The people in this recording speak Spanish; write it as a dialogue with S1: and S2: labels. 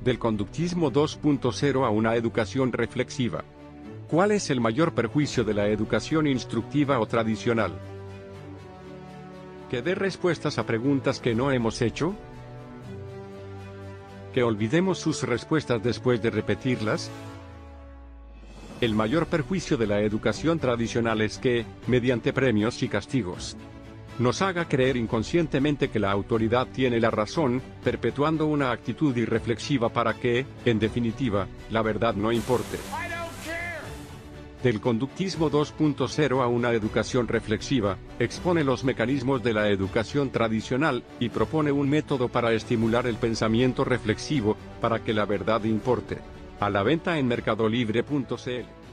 S1: Del conductismo 2.0 a una educación reflexiva. ¿Cuál es el mayor perjuicio de la educación instructiva o tradicional? ¿Que dé respuestas a preguntas que no hemos hecho? ¿Que olvidemos sus respuestas después de repetirlas? El mayor perjuicio de la educación tradicional es que, mediante premios y castigos, nos haga creer inconscientemente que la autoridad tiene la razón, perpetuando una actitud irreflexiva para que, en definitiva, la verdad no importe. Del conductismo 2.0 a una educación reflexiva, expone los mecanismos de la educación tradicional, y propone un método para estimular el pensamiento reflexivo, para que la verdad importe. A la venta en mercadolibre.cl.